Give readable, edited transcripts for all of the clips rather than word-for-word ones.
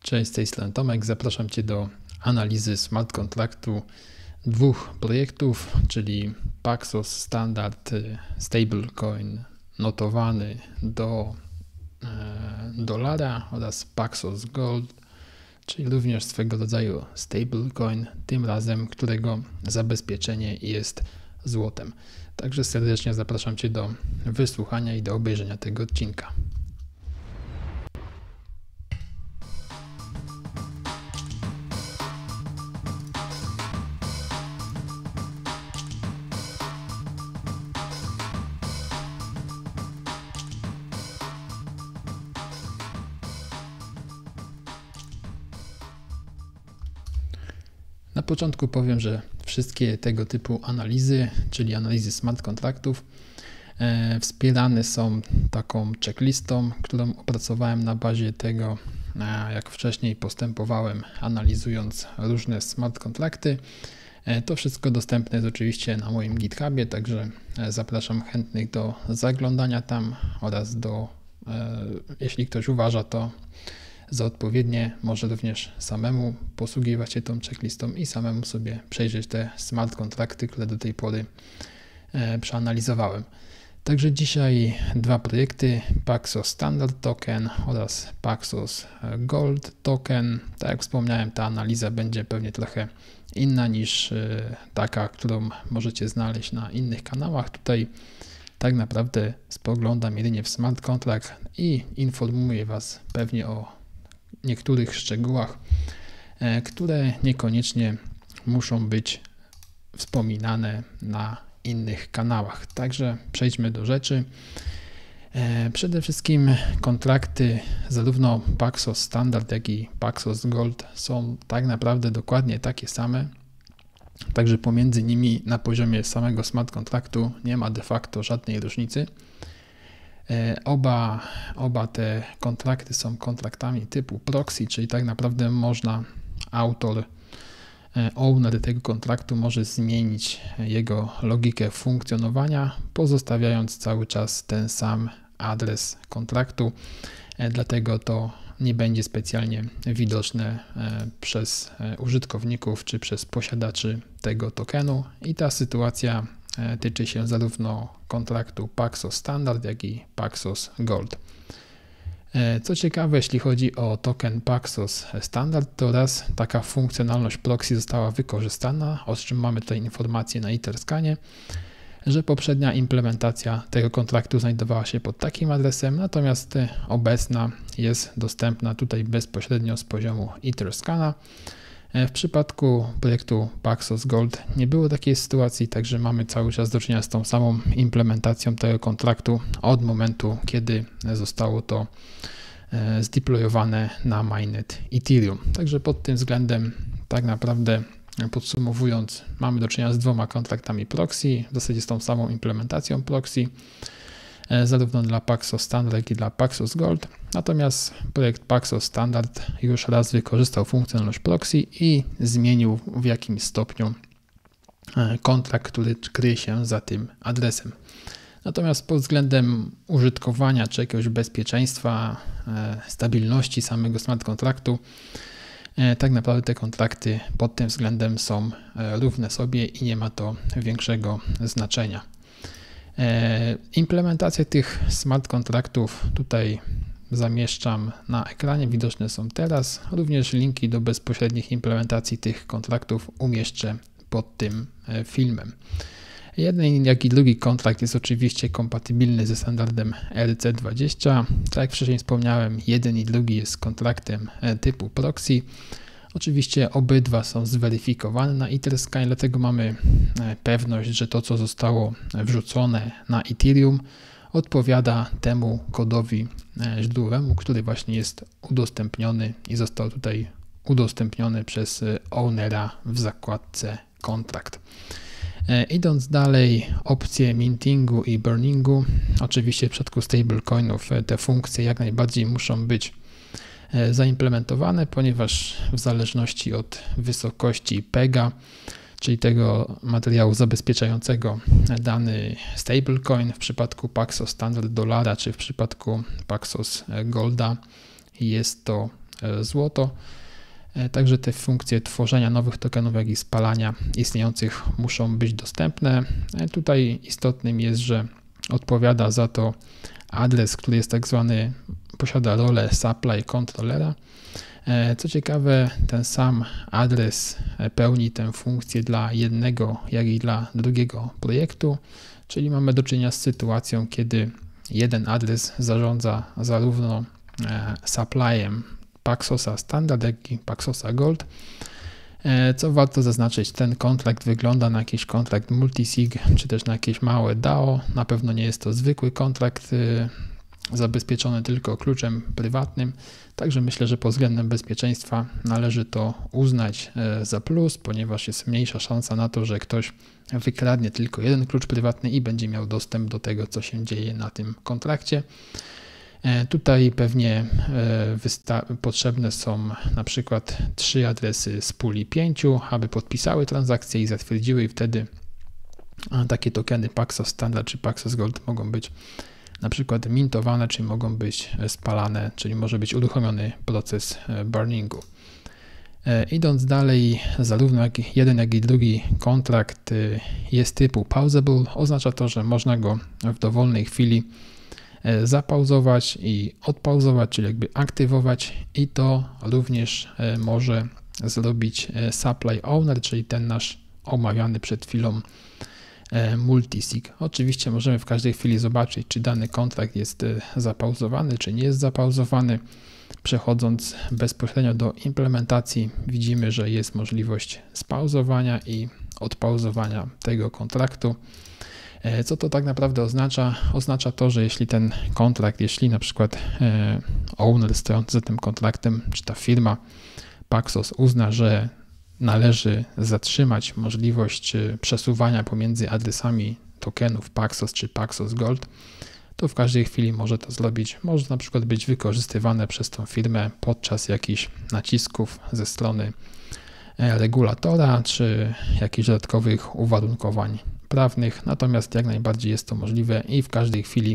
Cześć, z tej strony Tomek. Zapraszam Cię do analizy smart kontraktu dwóch projektów, czyli Paxos Standard Stablecoin notowany do dolara oraz Paxos Gold, czyli również swego rodzaju stablecoin, tym razem którego zabezpieczenie jest złotem. Także serdecznie zapraszam Cię do wysłuchania i do obejrzenia tego odcinka. Na początku powiem, że wszystkie tego typu analizy, czyli analizy smart kontraktów, wspierane są taką checklistą, którą opracowałem na bazie tego, jak wcześniej postępowałem, analizując różne smart kontrakty. To wszystko dostępne jest oczywiście na moim GitHubie, także zapraszam chętnych do zaglądania tam oraz jeśli ktoś uważa to za odpowiednie, może również samemu posługiwać się tą checklistą i samemu sobie przejrzeć te smart kontrakty, które do tej pory przeanalizowałem. Także dzisiaj dwa projekty, Paxos Standard Token oraz Paxos Gold Token. Tak jak wspomniałem, ta analiza będzie pewnie trochę inna niż taka, którą możecie znaleźć na innych kanałach. Tutaj tak naprawdę spoglądam jedynie w smart contract i informuję Was pewnie o niektórych szczegółach, które niekoniecznie muszą być wspominane na innych kanałach. Także przejdźmy do rzeczy. Przede wszystkim kontrakty zarówno Paxos Standard, jak i Paxos Gold są tak naprawdę dokładnie takie same. Także pomiędzy nimi na poziomie samego smart kontraktu nie ma de facto żadnej różnicy. Oba te kontrakty są kontraktami typu proxy, czyli tak naprawdę owner tego kontraktu może zmienić jego logikę funkcjonowania, pozostawiając cały czas ten sam adres kontraktu, dlatego to nie będzie specjalnie widoczne przez użytkowników czy przez posiadaczy tego tokenu i ta sytuacja tyczy się zarówno kontraktu Paxos Standard, jak i Paxos Gold. Co ciekawe, jeśli chodzi o token Paxos Standard, to raz taka funkcjonalność proxy została wykorzystana, o czym mamy tutaj informację na Etherscanie, że poprzednia implementacja tego kontraktu znajdowała się pod takim adresem, natomiast obecna jest dostępna tutaj bezpośrednio z poziomu Etherscana. W przypadku projektu Paxos Gold nie było takiej sytuacji, także mamy cały czas do czynienia z tą samą implementacją tego kontraktu od momentu, kiedy zostało to zdeployowane na mainnet Ethereum. Także pod tym względem tak naprawdę podsumowując, mamy do czynienia z dwoma kontraktami proxy, w zasadzie z tą samą implementacją proxy, zarówno dla Paxos Standard, jak i dla Paxos Gold. Natomiast projekt Paxos Standard już raz wykorzystał funkcjonalność proxy i zmienił w jakimś stopniu kontrakt, który kryje się za tym adresem. Natomiast pod względem użytkowania czy jakiegoś bezpieczeństwa, stabilności samego smart kontraktu, tak naprawdę te kontrakty pod tym względem są równe sobie i nie ma to większego znaczenia. Implementację tych smart kontraktów tutaj zamieszczam na ekranie, widoczne są teraz. Również linki do bezpośrednich implementacji tych kontraktów umieszczę pod tym filmem. Jeden jak i drugi kontrakt jest oczywiście kompatybilny ze standardem ERC20. Tak jak wcześniej wspomniałem, jeden i drugi jest kontraktem typu proxy. Oczywiście obydwa są zweryfikowane na Etherscan, dlatego mamy pewność, że to, co zostało wrzucone na Ethereum, odpowiada temu kodowi źródłowemu, który właśnie jest udostępniony i został tutaj udostępniony przez ownera w zakładce kontrakt. Idąc dalej, opcje mintingu i burningu. Oczywiście w przypadku stablecoinów te funkcje jak najbardziej muszą być zaimplementowane, ponieważ w zależności od wysokości PEGA, czyli tego materiału zabezpieczającego dany stablecoin, w przypadku Paxos Standard dolara, czy w przypadku Paxos Golda jest to złoto. Także te funkcje tworzenia nowych tokenów, jak i spalania istniejących muszą być dostępne. Tutaj istotnym jest, że odpowiada za to adres, który jest tak zwany, posiada rolę supply controllera. Co ciekawe, ten sam adres pełni tę funkcję dla jednego, jak i dla drugiego projektu, czyli mamy do czynienia z sytuacją, kiedy jeden adres zarządza zarówno supplyem Paxosa Standard, jak i Paxosa Gold. Co warto zaznaczyć, ten kontrakt wygląda na jakiś kontrakt multisig, czy też na jakieś małe DAO. Na pewno nie jest to zwykły kontrakt zabezpieczony tylko kluczem prywatnym, także myślę, że pod względem bezpieczeństwa należy to uznać za plus, ponieważ jest mniejsza szansa na to, że ktoś wykradnie tylko jeden klucz prywatny i będzie miał dostęp do tego, co się dzieje na tym kontrakcie. Tutaj pewnie potrzebne są na przykład 3 adresy z puli 5, aby podpisały transakcję i zatwierdziły, i wtedy takie tokeny Paxos Standard czy Paxos Gold mogą być na przykład mintowane, czy mogą być spalane, czyli może być uruchomiony proces burningu. Idąc dalej, zarówno jeden, jak i drugi kontrakt jest typu pausable. Oznacza to, że można go w dowolnej chwili zapauzować i odpauzować, czyli jakby aktywować, i to również może zrobić supply owner, czyli ten nasz omawiany przed chwilą multisig. Oczywiście możemy w każdej chwili zobaczyć, czy dany kontrakt jest zapauzowany, czy nie jest zapauzowany. Przechodząc bezpośrednio do implementacji, widzimy, że jest możliwość spauzowania i odpauzowania tego kontraktu. Co to tak naprawdę oznacza? Oznacza to, że jeśli ten kontrakt, jeśli na przykład owner stojący za tym kontraktem, czy ta firma Paxos uzna, że należy zatrzymać możliwość przesuwania pomiędzy adresami tokenów Paxos czy Paxos Gold, to w każdej chwili może to zrobić. Może na przykład być wykorzystywane przez tą firmę podczas jakichś nacisków ze strony regulatora, czy jakichś dodatkowych uwarunkowań prawnych, natomiast jak najbardziej jest to możliwe i w każdej chwili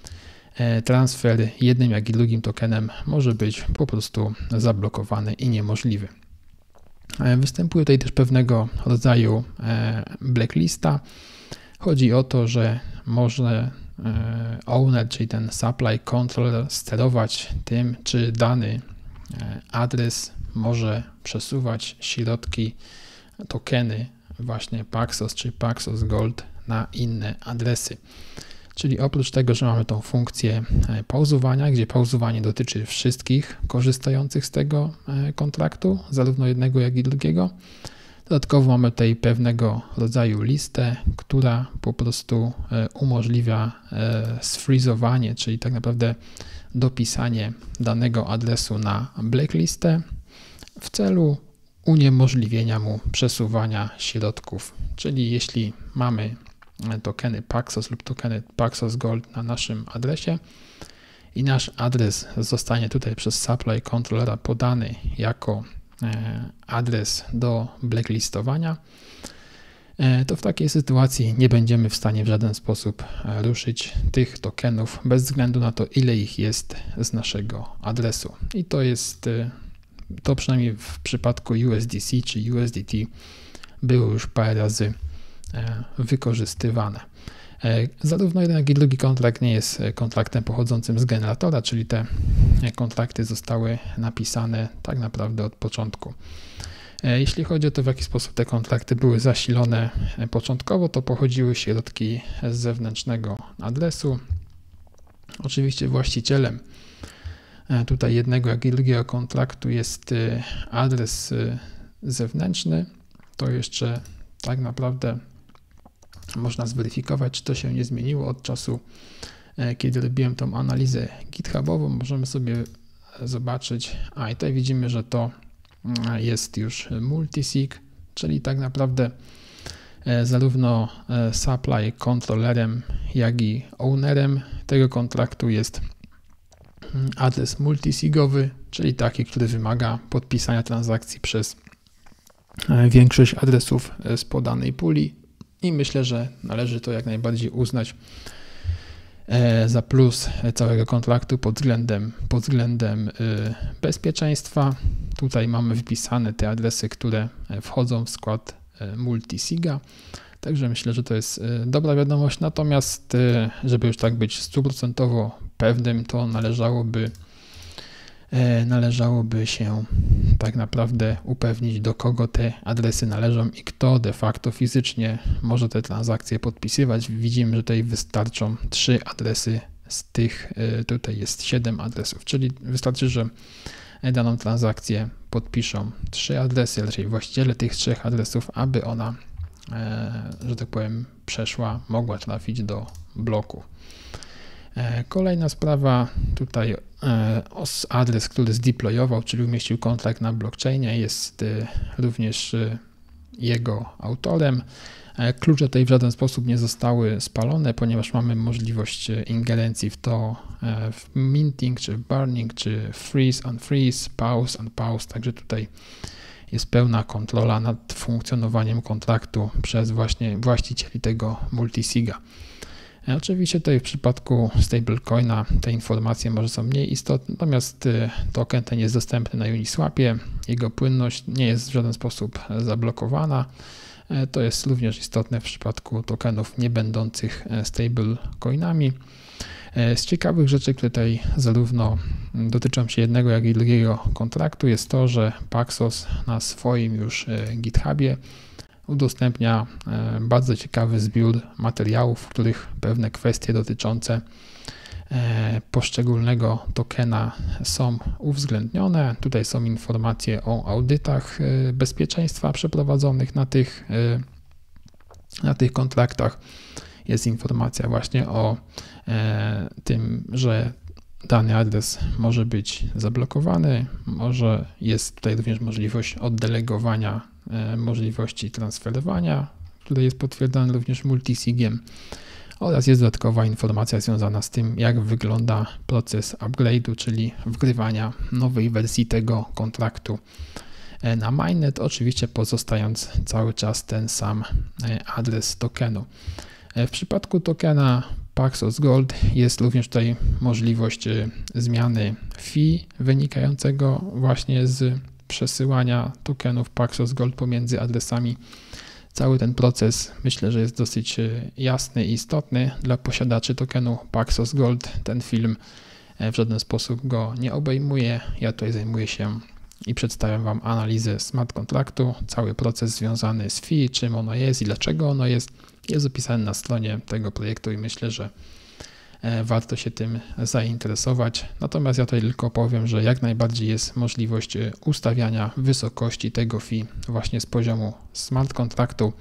transfer jednym, jak i drugim tokenem może być po prostu zablokowany i niemożliwy. Występuje tutaj też pewnego rodzaju blacklista. Chodzi o to, że może owner, czyli ten supply controller, sterować tym, czy dany adres może przesuwać środki, tokeny właśnie Paxos czy Paxos Gold na inne adresy. Czyli oprócz tego, że mamy tą funkcję pauzowania, gdzie pauzowanie dotyczy wszystkich korzystających z tego kontraktu, zarówno jednego, jak i drugiego, dodatkowo mamy tutaj pewnego rodzaju listę, która po prostu umożliwia sfreezowanie, czyli tak naprawdę dopisanie danego adresu na blacklistę w celu uniemożliwienia mu przesuwania środków. Czyli jeśli mamy tokeny Paxos lub tokeny Paxos Gold na naszym adresie i nasz adres zostanie tutaj przez supply controllera podany jako adres do blacklistowania, to w takiej sytuacji nie będziemy w stanie w żaden sposób ruszyć tych tokenów bez względu na to, ile ich jest z naszego adresu. I to przynajmniej w przypadku USDC czy USDT było już parę razy wykorzystywane. Zarówno jeden, jak i drugi kontrakt nie jest kontraktem pochodzącym z generatora, czyli te kontrakty zostały napisane tak naprawdę od początku. Jeśli chodzi o to, w jaki sposób te kontrakty były zasilone początkowo, to pochodziły środki z zewnętrznego adresu. Oczywiście właścicielem tutaj jednego, jak i drugiego kontraktu jest adres zewnętrzny. To jeszcze tak naprawdę można zweryfikować, czy to się nie zmieniło od czasu, kiedy robiłem tą analizę GitHubową. Możemy sobie zobaczyć, i tutaj widzimy, że to jest już multisig, czyli tak naprawdę zarówno supply controllerem, jak i ownerem tego kontraktu jest adres multisigowy, czyli taki, który wymaga podpisania transakcji przez większość adresów z podanej puli, i myślę, że należy to jak najbardziej uznać za plus całego kontraktu pod względem bezpieczeństwa. Tutaj mamy wypisane te adresy, które wchodzą w skład multisiga. Także myślę, że to jest dobra wiadomość. Natomiast, żeby już tak być 100% pewnym, to należałoby się tak naprawdę upewnić, do kogo te adresy należą i kto de facto fizycznie może te transakcje podpisywać. Widzimy, że tutaj wystarczą 3 adresy z tych, tutaj jest 7 adresów, czyli wystarczy, że daną transakcję podpiszą 3 adresy, raczej właściciele tych 3 adresów, aby ona, że tak powiem, mogła trafić do bloku. Kolejna sprawa, tutaj adres, który zdeployował, czyli umieścił kontrakt na blockchainie, jest również jego autorem. Klucze tutaj w żaden sposób nie zostały spalone, ponieważ mamy możliwość ingerencji w to w minting, czy w burning, czy freeze, unfreeze, pause, unpause, także tutaj jest pełna kontrola nad funkcjonowaniem kontraktu przez właśnie właścicieli tego multisiga. Oczywiście tutaj w przypadku stablecoina te informacje może są mniej istotne, natomiast token ten jest dostępny na Uniswapie, jego płynność nie jest w żaden sposób zablokowana. To jest również istotne w przypadku tokenów nie będących stablecoinami. Z ciekawych rzeczy, które tutaj zarówno dotyczą się jednego, jak i drugiego kontraktu, jest to, że Paxos na swoim już GitHubie udostępnia bardzo ciekawy zbiór materiałów, w których pewne kwestie dotyczące poszczególnego tokena są uwzględnione. Tutaj są informacje o audytach bezpieczeństwa przeprowadzonych na tych kontraktach. Jest informacja właśnie o tym, że dany adres może być zablokowany, jest tutaj również możliwość oddelegowania możliwości transferowania, które jest potwierdzane również multisigiem, oraz jest dodatkowa informacja związana z tym, jak wygląda proces upgrade'u, czyli wgrywania nowej wersji tego kontraktu na mainnet, oczywiście pozostając cały czas ten sam adres tokenu. W przypadku tokena Paxos Gold jest również tutaj możliwość zmiany fee wynikającego właśnie z przesyłania tokenów Paxos Gold pomiędzy adresami. Cały ten proces myślę, że jest dosyć jasny i istotny dla posiadaczy tokenu Paxos Gold. Ten film w żaden sposób go nie obejmuje. Ja tutaj zajmuję się i przedstawiam Wam analizę smart kontraktu. Cały proces związany z fee, czym ono jest i dlaczego ono jest opisany na stronie tego projektu i myślę, że warto się tym zainteresować. Natomiast ja tutaj tylko powiem, że jak najbardziej jest możliwość ustawiania wysokości tego fee właśnie z poziomu smart kontraktu.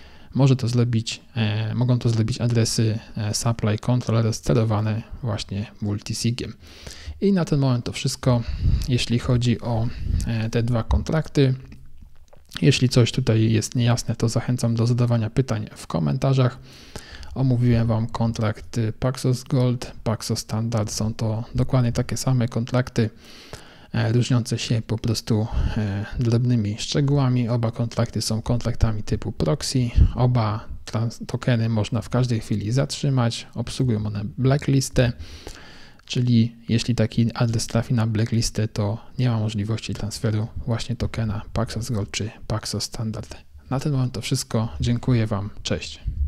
Mogą to zrobić adresy supply controller sterowane właśnie multisigiem. I na ten moment to wszystko, jeśli chodzi o te 2 kontrakty. Jeśli coś tutaj jest niejasne, to zachęcam do zadawania pytań w komentarzach. Omówiłem Wam kontrakt Paxos Gold, Paxos Standard. Są to dokładnie takie same kontrakty, różniące się po prostu drobnymi szczegółami. Oba kontrakty są kontraktami typu proxy. Oba tokeny można w każdej chwili zatrzymać. Obsługują one blacklistę, czyli jeśli taki adres trafi na blacklistę, to nie ma możliwości transferu właśnie tokena Paxos Gold czy Paxos Standard. Na ten moment to wszystko. Dziękuję Wam. Cześć.